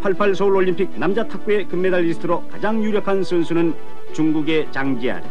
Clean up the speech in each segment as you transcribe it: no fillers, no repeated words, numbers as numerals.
88 서울올림픽 남자 탁구의 금메달리스트로 가장 유력한 선수는 중국의 장지아르.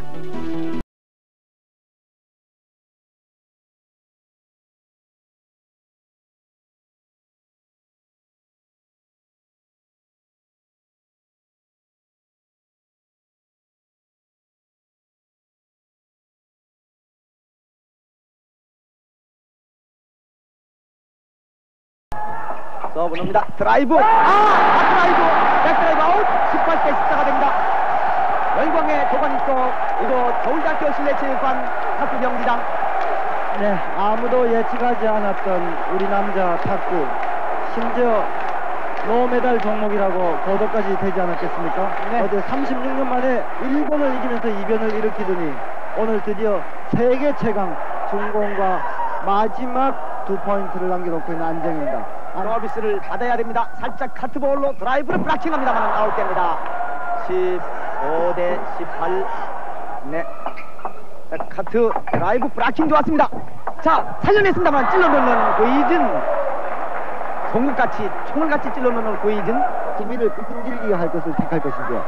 서브 놉니다. 드라이브. 드라이브. 백드라이브 아웃. 18대 14가 됩니다. 열광의 도관이 속 이곳 서울대학교 실내체육관 탁구 경기장. 네, 아무도 예측하지 않았던 우리 남자 탁구, 심지어 노메달 종목이라고 보도까지 되지 않았겠습니까? 네. 어제 36년 만에 일본을 이기면서 이변을 일으키더니 오늘 드디어 세계 최강 중공과 마지막 2포인트를 남겨놓고 있는 안정입니다. 서비스를 받아야 됩니다. 살짝 카트볼로 드라이브를 브라킹합니다만 아웃됩니다. 15대 18. 네. 자, 카트 드라이브 브라킹 좋았습니다. 자, 살려냈습니다만 찔러넣는 고이즌. 송곳같이 총을같이 찔러넣는 고이즌. 수비를 끈질기게 할 것을 택할 것인데요.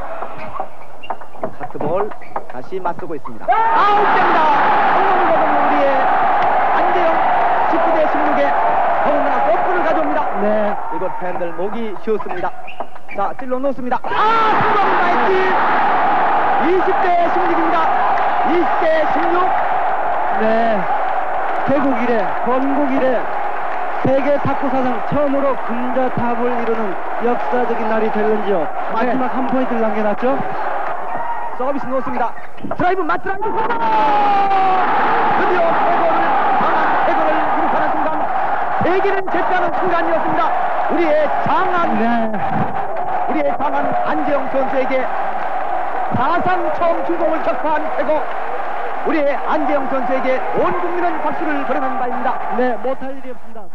카트볼 다시 맞서고 있습니다. 아웃됩니다. 성공을 거둔 우리의 안재영 19대 16에 더군다나 골프를 가져옵니다. 네. 이곳 팬들 목이 쉬었습니다. 자, 찔러 놓습니다. 성공입니다. 엣지 20대 16입니다. 20대 16. 네. 개국 이래, 건국 이래 세계 탁구 사상 처음으로 금자탑을 이루는 역사적인 날이 될는지요. 마지막 한 포인트를 남겨놨죠. 서비스 놓습니다. 드라이브 맞드라이브. 드디어 태고를 강한 태고를 기록하는 순간 세계는 제패하는 순간이었습니다. 우리의 장한 안재영 선수에게 사상 처음 중공을 격파한 태고, 우리의 안재영 선수에게 온 국민은 박수를 보내는 바입니다. 네, 못할 일이 없습니다.